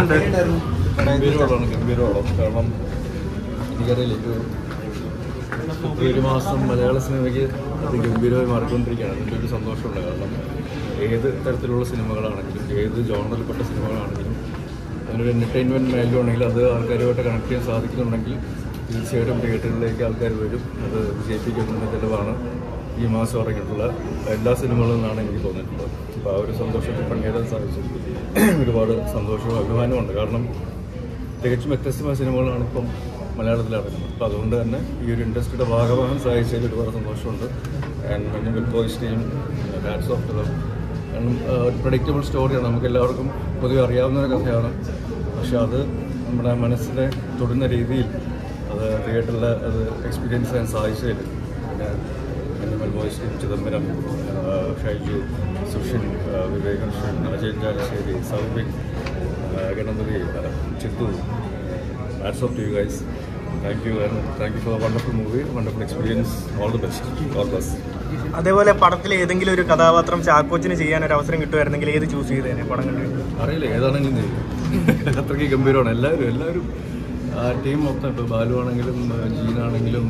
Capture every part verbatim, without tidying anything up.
എങ്ങനെയുണ്ട്? ഗംഭീരമാണ് ഗംഭീരമാണ് കാരണം എനിക്കറിയില്ല ഒരു ഒരു മാസം മലയാള സിനിമയ്ക്ക് അത് ഗംഭീരമായി മാറിക്കൊണ്ടിരിക്കുകയാണ്. അതിൻ്റെ ഒരു സന്തോഷമുണ്ട്. കാരണം ഏത് തരത്തിലുള്ള സിനിമകളാണെങ്കിലും ഏത് ജോണറിൽപ്പെട്ട സിനിമകളാണെങ്കിലും അതിനൊരു എൻ്റർടൈൻമെൻറ്റ് വാല്യൂ ഉണ്ടെങ്കിൽ അത് ആൾക്കാരുമായിട്ട് കണക്ട് ചെയ്യാൻ സാധിക്കുന്നുണ്ടെങ്കിൽ തീർച്ചയായിട്ടും തിയേറ്ററിലേക്ക് ആൾക്കാർ വരും. അത് വിജയിപ്പിക്കുന്നതിൻ്റെ തെളിവാണ് ഈ മാസം ഇറങ്ങിയിട്ടുള്ള എല്ലാ സിനിമകളിൽ നിന്നാണ് എനിക്ക് തോന്നിയിട്ടുള്ളത്. അപ്പോൾ ആ ഒരു സന്തോഷത്തിൽ പങ്കെടുക്കാൻ സാധിച്ചു. ഒരുപാട് സന്തോഷവും അഭിമാനമുണ്ട്. കാരണം തികച്ചും വ്യത്യസ്തമായ സിനിമകളാണ് ഇപ്പം മലയാളത്തിൽ ഇറങ്ങുന്നത്. അപ്പോൾ അതുകൊണ്ട് തന്നെ ഈ ഒരു ഇൻഡസ്ട്രിയുടെ ഭാഗമാകാൻ സാധിച്ചതിൽ ഒരുപാട് സന്തോഷമുണ്ട്. ആൻഡ് പിന്നെ big boys team hats off to them. കാരണം ഒരു പ്രഡിക്റ്റബിൾ സ്റ്റോറിയാണ്, നമുക്ക് എല്ലാവർക്കും പൊതുവെ അറിയാവുന്ന ഒരു കഥയാണ്. പക്ഷെ അത് നമ്മുടെ മനസ്സിനെ തൊടുന്ന രീതിയിൽ അത് തിയേറ്ററിൽ അത് എക്സ്പീരിയൻസ് ചെയ്യാൻ സാധിച്ചതിൽ പിന്നെ big boys team Chidambaram, Shyju, Sushin, Vivekakrishnan, Ajay Chalissery, Saubik, Ganapathi, Chithu, hats off to you guys. Thank you and thank you for a wonderful movie, wonderful experience. All the best. God bless. അതേപോലെ പടത്തിൽ ഏതെങ്കിലും ഒരു കഥാപാത്രം ചാക്കോച്ചിന് ചെയ്യാൻ ഒരു അവസരം കിട്ടുമായിരുന്നെങ്കിൽ ഏത് ചൂസ് ചെയ്തേനെ പടം കണ്ടു? അറിയില്ല, ഏതാണെങ്കിലും ചെയ്യും. അത്രയ്ക്ക് ഗംഭീരമാണ്. എല്ലാവരും എല്ലാവരും ടീം മൊത്തം. ഇപ്പോൾ ബാലു ആണെങ്കിലും ജീനാണെങ്കിലും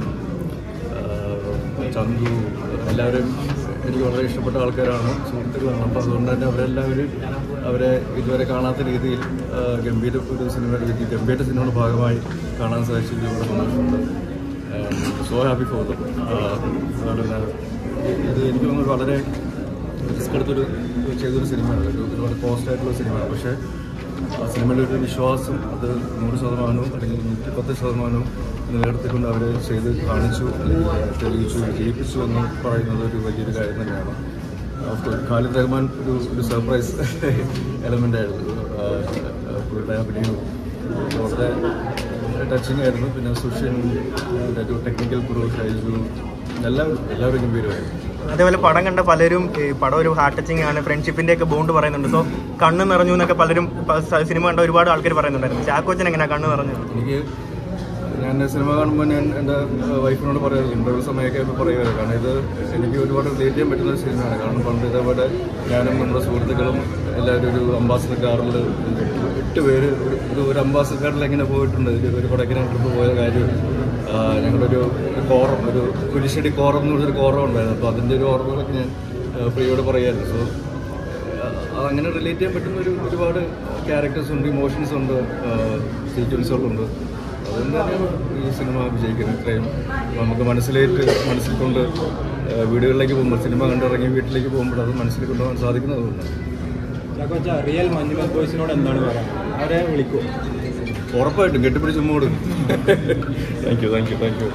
ചന്തു, എല്ലാവരും എനിക്ക് വളരെ ഇഷ്ടപ്പെട്ട ആൾക്കാരാണ്, സുഹൃത്തുക്കളാണ്. അപ്പോൾ അതുകൊണ്ട് തന്നെ അവരെല്ലാവരും അവരെ ഇതുവരെ കാണാത്ത രീതിയിൽ ഗംഭീര ഒരു സിനിമയുടെ രീതി ഗംഭീര സിനിമയുടെ ഭാഗമായി കാണാൻ സാധിച്ചതിൽ വളരെ സന്തോഷമുണ്ട്. So happy for them. അതുപോലെ ഇത് എനിക്ക് തോന്നുന്നു വളരെ റിസ്ക് എടുത്തൊരു ചെയ്തൊരു സിനിമയാണ്. ഒരു ഒരുപാട് കോസ്റ്റായിട്ടുള്ള സിനിമയാണ്. പക്ഷേ ആ സിനിമയിലെ ഒരു വിശ്വാസം അത് നൂറ് ശതമാനവും അല്ലെങ്കിൽ നൂറ്റി പത്ത് ശതമാനവും നിലനിർത്തിക്കൊണ്ട് അവർ ചെയ്ത് കാണിച്ചു, അല്ലെങ്കിൽ തെളിയിച്ചു, ജയിപ്പിച്ചു എന്ന് പറയുന്നത് ഒരു വലിയൊരു കാര്യം തന്നെയാണ്. ഖാലിദ് റഹ്മാൻ ഒരു ഒരു സർപ്രൈസ് എലമെൻ്റ് ആയിരുന്നു. പുള്ളിയുടെ അഭിനയവും വളരെ ടച്ചിങ് ആയിരുന്നു. പിന്നെ സുഷിൻ, ഒരു ടെക്നിക്കൽ ക്രൂ, ഷൈജു, എല്ലാവരും എല്ലാവരും ഗംഭീരമായിരുന്നു. അതേപോലെ പടം കണ്ട പലരും ഈ പടം ഒരു ഹാർട്ട് ടച്ചിങ് ആണ്, ഫ്രണ്ട്ഷിപ്പിൻ്റെ ഒക്കെ ബോണ്ട് പറയുന്നുണ്ട്. സോ കണ്ണ് നിറഞ്ഞു എന്നൊക്കെ പലരും സിനിമ കണ്ട ഒരുപാട് ആൾക്കാർ പറയുന്നുണ്ടായിരുന്നു. ചാക്കോച്ചൻ എങ്ങനെയാണ് കണ്ണ് നിറഞ്ഞു? എനിക്ക് ഞാൻ സിനിമ കാണുമ്പോൾ ഞാൻ എൻ്റെ വൈഫിനോട് പറയാറില്ല, ഇൻ്റർവ്യൂ സമയമൊക്കെ പറയുമായിരുന്നു. കാരണം ഇത് എനിക്ക് ഒരുപാട് റിലേറ്റ് ചെയ്യാൻ പറ്റുന്ന ഒരു സിനിമയാണ്. കാരണം പണ്ട് ഇതേപോലെ ഞാനും നമ്മുടെ സുഹൃത്തുക്കളും എല്ലാവരും ഒരു അംബാസഡർ കാറിൽ എട്ട് പേര് ഒരു ഒരു അംബാസഡർ കാറിൽ എങ്ങനെ പോയിട്ടുണ്ട്. ഒരു കൊടൈക്കനാൽ ട്രിപ്പ് പോയ കാര്യം ഞങ്ങളൊരു കോറം, ഒരു കുരിശടി കോറം എന്ന് പറഞ്ഞൊരു കോറം ഉണ്ടായിരുന്നു. അപ്പോൾ അതിൻ്റെ ഒരു ഓർമ്മകളൊക്കെ ഞാൻ പ്രിയോട് പറയായിരുന്നു. സോ അങ്ങനെ റിലേറ്റ് ചെയ്യാൻ പറ്റുന്ന ഒരു ഒരുപാട് ക്യാരക്ടേഴ്സ് ഉണ്ട്, ഇമോഷൻസ് ഉണ്ട്, സീക്വൻസുകളുണ്ട്. അതുകൊണ്ട് തന്നെയാണ് ഈ സിനിമ വിജയിക്കുന്നത്. ഇത്രയും നമുക്ക് മനസ്സിലേക്ക് മനസ്സിൽ കൊണ്ട് വീടുകളിലേക്ക് പോകുമ്പോൾ, സിനിമ കണ്ടിറങ്ങി വീട്ടിലേക്ക് പോകുമ്പോൾ അത് മനസ്സിൽ കൊണ്ടുപോകാൻ സാധിക്കുന്നതുകൊണ്ട്. റിയൽ മഞ്ജുമൽ ബോയ്സിനോട് എന്താണ് പറയുക? അവരെ വിളിക്കൂ. ഉറപ്പായിട്ടും കെട്ടിപ്പിടിച്ച് മൂടും. Thank you thank you thank you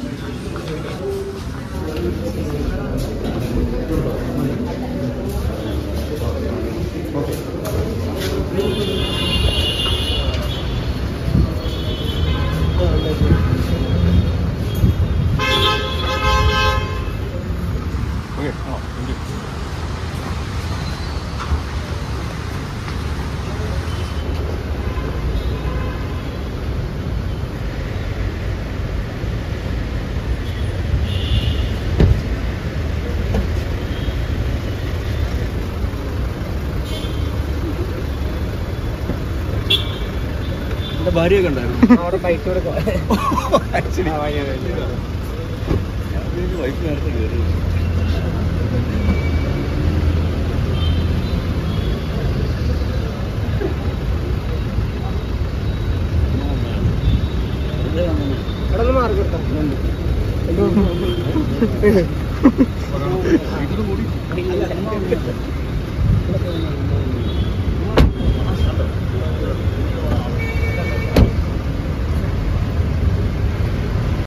ഭാര്യയൊക്കെ ഉണ്ടായിരുന്നു. അവിടെ പൈസ കൊടുക്കാം. വൈഫ് നേരത്തെ കയറി. അവിടെ മാറി കൊടുത്താൽ ഇതിന് കൂടി